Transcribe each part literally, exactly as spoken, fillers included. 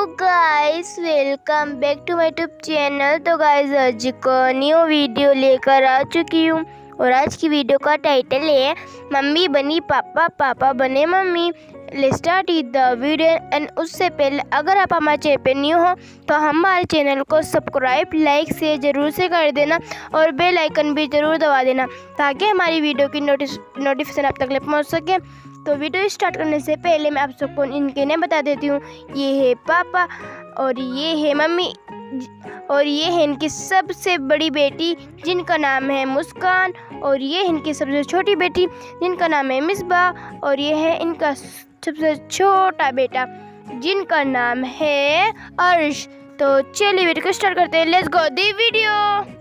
Hello guys, welcome back to my YouTube channel. तो guys आज को न्यू वीडियो लेकर आ चुकी हूँ और आज की वीडियो का टाइटल है मम्मी बनी पापा, पापा बने मम्मी। Let's start the video. And उससे पहले अगर आप हमारे चैनल पे न्यू हो तो हमारे चैनल को सब्सक्राइब लाइक से ज़रूर से कर देना और बेल आइकन भी ज़रूर दबा देना ताकि हमारी वीडियो की नोटिस नोटिफिकेशन आप तक पहुँच सके। तो वीडियो स्टार्ट करने से पहले मैं आप सबको इनके नाम बता देती हूँ। ये है पापा और ये है मम्मी और ये है इनकी सबसे बड़ी बेटी जिनका नाम है मुस्कान और ये है इनकी सबसे छोटी बेटी जिनका नाम है मिसबा और ये है इनका सबसे छोटा बेटा जिनका नाम है अर्श। तो चलिए वीडियो को स्टार्ट करते हैं। Let's go the video.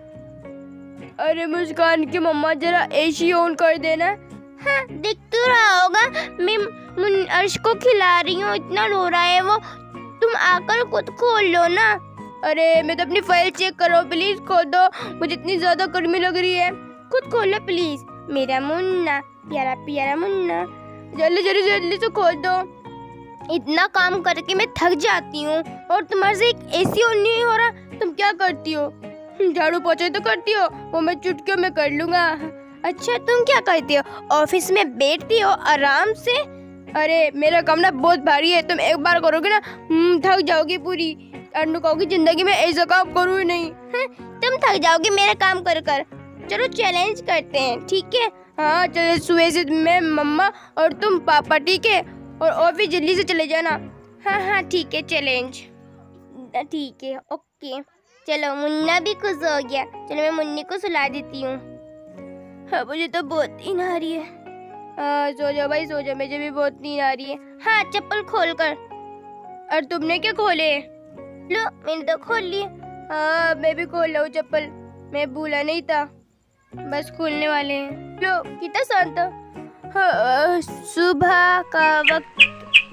अरे मुस्कान की मम्मा जरा एसी ऑन कर देना। हाँ, दिख तो रहा होगा, मैं अर्श को खिला रही हूँ, इतना रो रहा है वो। तुम आकर खुद खोल लो ना। अरे मैं तो अपनी फाइल चेक कर रहा हूँ, प्लीज खोल दो, मुझे इतनी ज्यादा गर्मी लग रही है। खुद खोलो प्लीज मेरा मुन्ना, प्यारा प्यारा मुन्ना, जल्दी जल्दी जल्दी से खोल दो। इतना काम करके मैं थक जाती हूँ और तुम्हारे से एक एसी ऑन नहीं हो रहा। तुम क्या करती हो? झाड़ू पोछा तो करती हो, वो मैं चुटकियों में कर लूंगा। अच्छा तुम क्या करती हो? ऑफिस में बैठती हो आराम से? अरे मेरा काम ना बहुत भारी है, तुम एक बार करोगे ना थक जाओगी पूरी और कहोगी जिंदगी में ऐसा काम करूँ ही नहीं। है? तुम थक जाओगी मेरा काम कर कर। चलो चैलेंज करते हैं, ठीक है? हाँ चलो, सुबह से मैं मम्मा और तुम पापा, ठीक है? और ऑफिस जल्दी से चले जाना। हाँ हाँ ठीक है, चैलेंज ठीक है, ओके। चलो मुन्ना भी खुश हो गया। चलो मैं मुन्नी को सुला देती हूँ। हाँ मुझे तो बहुत नींद आ रही है। हाँ सो जाओ भाई सो जाओ, मुझे भी बहुत नींद आ रही है। हाँ चप्पल खोल कर। और तुमने क्या खोले? लो मैंने तो खोल लिए। हाँ मैं भी खोल रहा हूँ चप्पल, मैं भूला नहीं था, बस खोलने वाले हैं। लो कितना शांत। हाँ सुबह का वक्त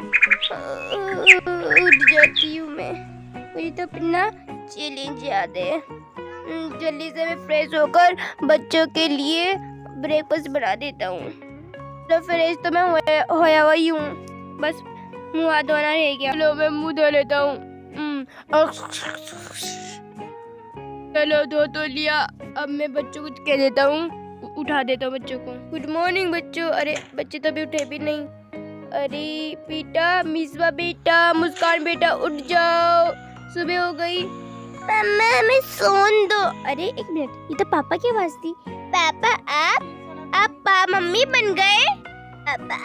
उठ जाती हूँ मैं, मुझे तो अपना चैलेंज याद है। जल्दी से मैं फ्रेश होकर बच्चों के लिए ब्रेकफास्ट बना देता हूँ। तो फ्रेश तो मैं होया हुई हूँ, बस मुँह हाथ धोना रह गया। चलो मैं मुँह धो लेता हूँ। चलो धो तो लिया, अब मैं बच्चों को कह देता हूँ, उठा देता हूँ बच्चों को। गुड मॉर्निंग बच्चों। अरे बच्चे तो अभी उठे भी नहीं। अरे बेटा, मिसबा बेटा, मुस्कान बेटा, उठ जाओ, सुबह हो गई। मम्मा हमें सोन दो। अरे एक मिनट, ये तो पापा की आवाज थी। पापा आप आप पा मम्मी बन गए? पापा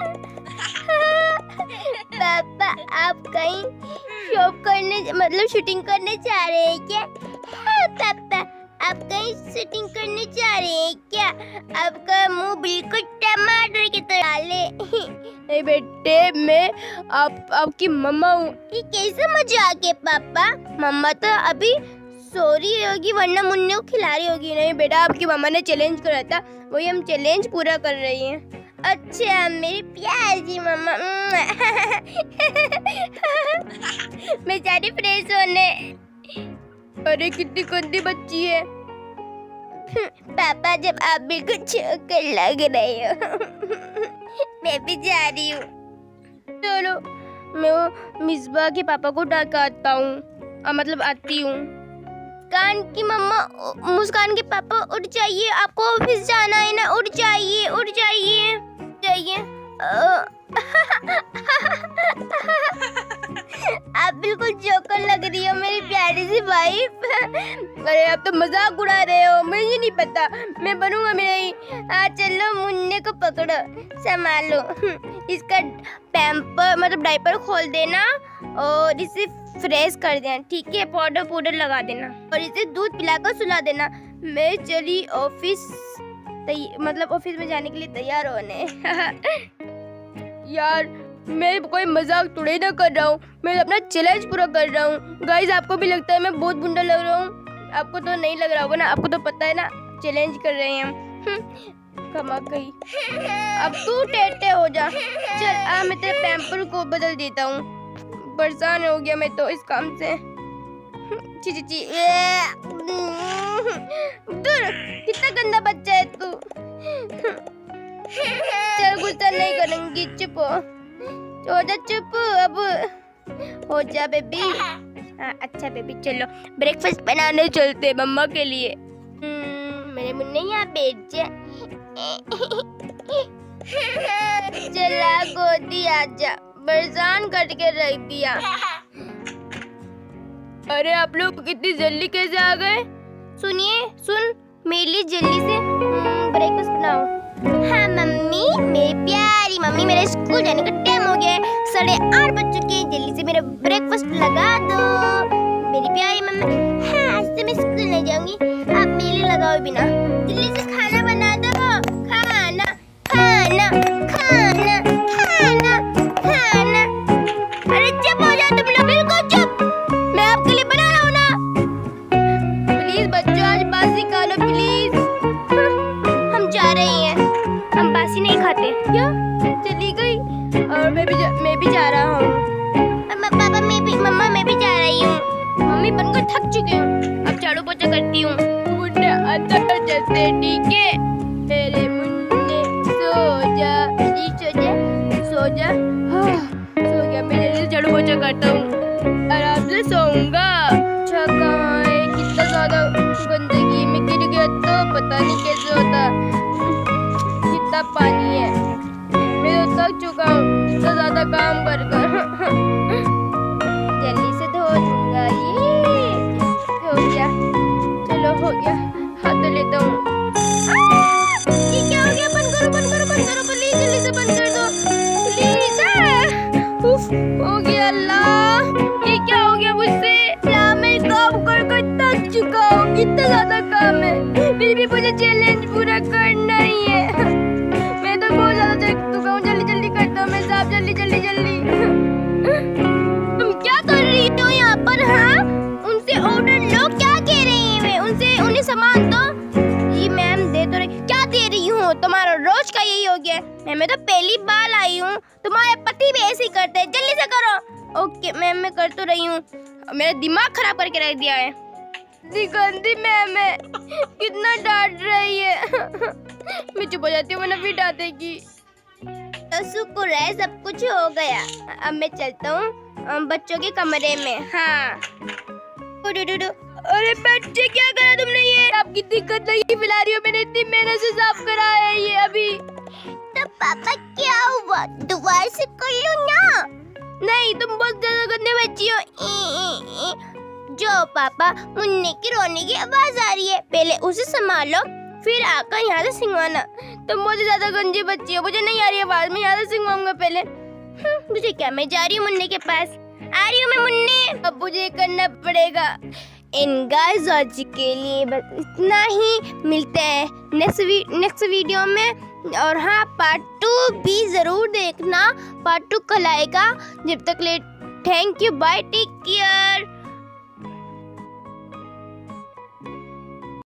पापा आप कहीं शॉप करने मतलब शूटिंग करने जा रहे हैं क्या? हाँ पापा आप कहीं शूटिंग करने जा रहे हैं क्या? आपका मुंह बिल्कुल टमाटर की तरह ले। नहीं बेटे, मैं आप आपकी मम्मा हूँ। ये कैसे मजाक है पापा? मम्मा तो अभी सो रही होगी वरना मुन्ने को खिला रही होगी। नहीं बेटा, आपकी मम्मा ने चैलेंज करा था, वही हम चैलेंज पूरा कर रही हैं। अच्छा मेरी प्यारी मम्मा। मैं जा रही फ्रेश होने। अरे कितनी गंदी बच्ची है। पापा जब आप भी कुछ कर लग रहे हो, मैं भी जा रही हूँ। चलो मैं वो मिसबा के पापा को डाक आता हूँ, मतलब आती हूँ। मुस्कान की मम्मा, मुस्कान के पापा उठ जाइए, आपको ऑफिस जाना है ना, उठ जाइए उठ जाइए जाइए। आप बिल्कुल जोकर लग रही हो मेरी प्यारी सी वाइफ। अरे आप तो मजाक उड़ा रहे हो, मुझे नहीं पता, मैं बनूंगा मेरा ही। हाँ चलो मुन्ने को पकड़ो, संभालो। इसका पैम्पर मतलब डायपर खोल देना और इसे फ्रेश कर देना, ठीक है? पाउडर पाउडर लगा देना और इसे दूध पिलाकर सुला देना। मैं चली ऑफिस मतलब ऑफिस में जाने के लिए तैयार होने। यार मैं कोई मजाक थोड़ी ना कर रहा हूँ, मैं अपना चैलेंज पूरा कर रहा हूँ। गाइस आपको भी लगता है मैं बहुत गुंडा लग रहा हूँ? आपको तो नहीं लग रहा होगा ना, आपको तो पता है ना चैलेंज कर रहे हैं हम। कमा गई, अब तू टेटे हो जा। चल आ मैं तेरे पैम्पर को बदल देता हूँ, परेशान हो गया मैं तो इस काम से। ची ची ची दूर, कितना गंदा बच्चा है तू। चल गुस्सा नहीं करेंगी, चुप हो जा, चुप। अब हो जा बेबी। हाँ अच्छा बेबी, चलो ब्रेकफास्ट बनाने चलते मम्मा के लिए। मेरे मुन्ने यहाँ बैठ जा। चला गोदी आजा, बरसान करके रख दिया। अरे आप लोग कितनी जल्दी कैसे आ गए? सुनिए, सुन मेरे लिए जल्दी से ब्रेकफास्ट बनाओ। हाँ मम्मी, मेरी प्यारी मम्मी, मेरे स्कूल जाने का टाइम हो गया है, साढ़े आठ बज चुके हैं, जल्दी से मेरा ब्रेकफास्ट लगा दो मेरी प्यारी मम्मी। हाँ आज तो मैं स्कूल नहीं जाऊंगी, आप मेरे लिए लगाओ बिना। जल्दी से खाना बना दो, खाना खाना खाना खाना खाना। अरे चुप हो जाओ तुम लोग, बिल्कुल चुप, मैं आपके लिए बना रहा हूँ ना। प्लीज बच्चों आज बासी खा लो प्लीज। हम जा रहे हैं, हम बासी नहीं खाते। क्या चली गई? और मैं भी जा, मैं भी जा रहा हूँ। पापा मैं भी, मम्मा मैं भी जा रही हूँ। मम्मी बनकर थक चुकी हूँ, अब झाड़ू पोछा करती हूँ। मुन्ने अंदर चलते, ठीक है मेरे मुन्ने, सो जा जी, सो जा सो जा। हाँ, सो गया। मैं जल्दी झाड़ू पोछा करता हूँ, आराम से सोऊंगा। अच्छा कहाँ है? कितना ज्यादा गंदगी में गिर गया तो पता नहीं कैसे होता। कितना पानी है, मैं तो थक चुका हूँ इतना ज्यादा काम कर कर। जल्दी से धो दूंगा, ये हो गया। चलो हो गया, हाथ धो लेता हूँ। ये क्या हो गया? बंद करो बंद करो बंद करो प्लीज, जल्दी से बंद कर दो प्लीज। उफ, हो गया। अल्लाह ये क्या हो गया मुझसे? अल्लाह मैं काम कर कर थक चुका हूँ, कितना ज्यादा काम है, फिर भी मुझे चैलेंज पूरा करना ही है। मैं तो बहुत ज्यादा थक चुका हूँ, जल्दी जल्दी करता हूँ मैं साहब, जल्दी जल्दी जल्दी। तुम क्या कर रही हो यहाँ पर? हाँ उनसे ऑर्डर लो, क्या कह रही है? उनसे उन्हें सामान दो। जी मैम दे तो रही, क्या दे रही हूँ? तुम्हारा रोज का यही हो गया। मैम मैं तो पहली बार आई हूँ, तुम्हारे पति भी ऐसे ही करते हैं, जल्दी से करो। ओके मैम मैं कर तो रही हूँ, मेरा दिमाग खराब करके रख दिया है। गंदी मैम है, कितना डांट रही है। मैं चुप हो जाती हूँ, मैंने भी डांटेगी। तो शुक्र है सब कुछ हो गया, अब मैं चलता हूँ बच्चों के कमरे में। हाँ अरे बच्चे क्या करा तुमने? ये आपकी दिक्कत नहीं फैला रही हो, मैंने इतनी मेहनत से साफ करा है ये अभी। तो पापा क्या हुआ, दोबारा से कर लो ना। नहीं तुम बहुत ज्यादा गंदे बच्ची हो। ए, ए, ए। जो पापा, मुन्ने की रोने की आवाज आ रही है, पहले उसे संभालो फिर आकर यहाँ से सिंगवाना। तुम बहुत ज्यादा गंदी बच्ची हो, मुझे नहीं आ रही आवाज, मैं यहाँ से सिंगवाऊंगा पहले। मुझे क्या, मैं जा रही हूँ मुन्ने के पास, आ रही हूँ मैं मुन्ने। अब मुझे करना पड़ेगा। इन गाइस आज के लिए बस इतना ही, मिलते हैं नेक्स्ट वी, नेक्स्ट वीडियो में। और हाँ पार्ट टू भी जरूर देखना, पार्ट टू कल आएगा। जब तक ले thank you, bye, take care.